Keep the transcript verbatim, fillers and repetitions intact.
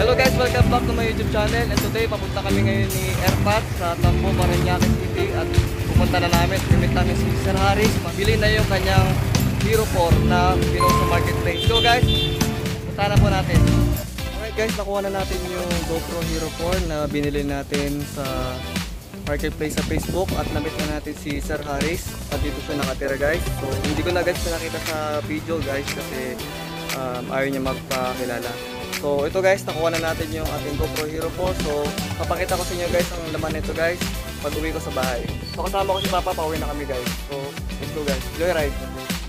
Hello guys, welcome back to my YouTube channel. And today, papunta kami ngayon ni Airpat sa Tambo, Parañaque City. At pumunta na namin, limit namin si Sir Harris. Mabili na yung kanyang Hero four na pinost sa marketplace. So guys, punta na po natin. Alright guys, nakuha na natin yung GoPro Hero four na binili natin sa marketplace sa Facebook. At nabit na natin si Sir Harris. At dito siya nakatira guys. So hindi ko na guys nakita sa video guys kasi um, ayaw niya magpakilala. So ito guys, nakuha na natin yung ating GoPro Hero four. So papakita ko sa inyo guys ang laman nito guys pag uwi ko sa bahay. So kasama ko si Papa, pauwi na kami guys. So let's go guys, joyride!